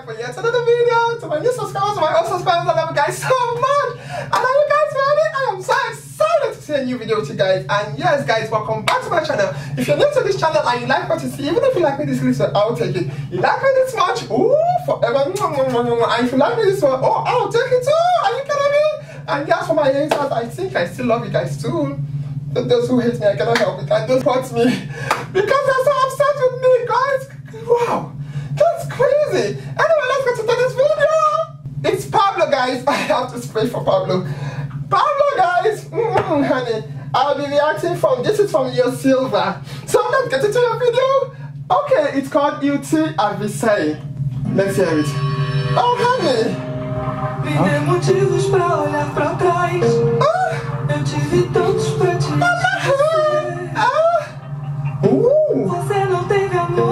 for yet another video. To my new subscribers, to my old subscribers, I love you guys so much. And are you guys ready? I am so excited to see a new video with you guys. And yes guys, welcome back to my channel. If you're new to this channel and you like what you see, even if you like me this little, I'll take it. You like me this much? Ooh, forever. And if you like me this one, oh, I'll take it too. Are you kidding me? And yes, for my haters, I think I still love you guys too. But those who hate me, I cannot help it. And those who hurt me because they're so upset with me, guys. Wow, that's crazy. Anyway, let's get into this video. It's Pabllo, guys. I have to spray for Pabllo. Pabllo, guys. Honey, I'll be reacting from, this is from your Silver. So let's get into your video. Okay, it's called Te Avisei. Let's hear it. Oh, honey. Eu tive tantos pra te esquecer. Você não teve amor.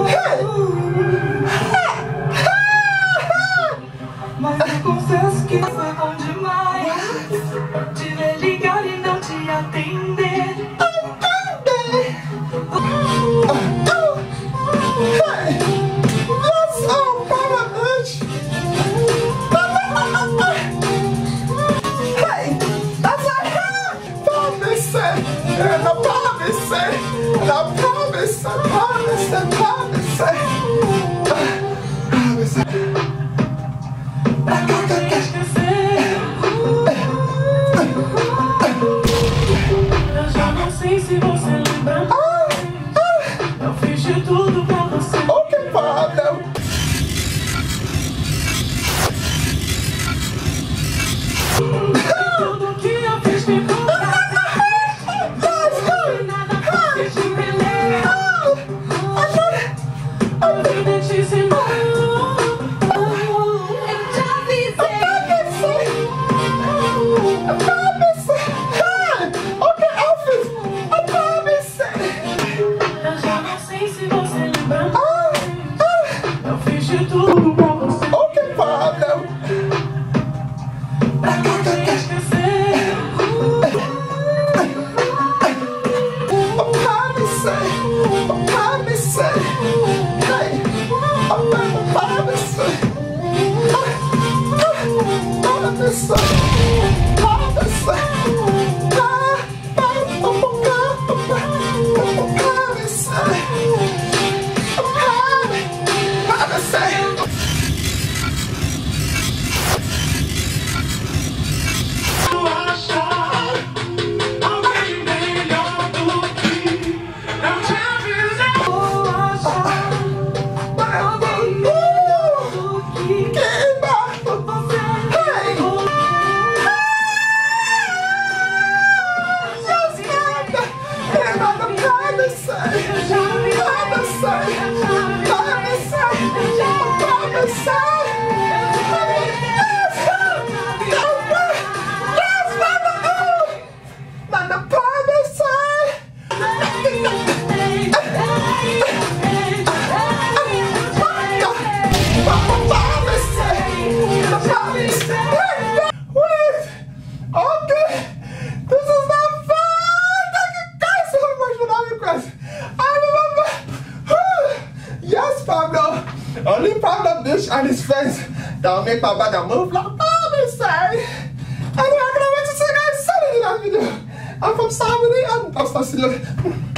Mas eu confesso que foi bom demais te ver ligar e não te atender. Eu já não sei se você lembra mais. Eu fiz de tudo pra você. Ok, Pabllo. Tudo que eu fiz ficou pra trás. Nada fácil de me lembrar. A vida te ensinou. Eu te avisei. Ok, Alfis. Eu já não sei se você lembra mais. Eu fiz de tudo pra você. Ok, Pabllo. Pra te esquecer. Only Pabllo bitch and his friends that will make my brother move like Pabllo Vittar. Anyway, I'm gonna wait to see you guys soon in that video. I'm from Salvies and I'm still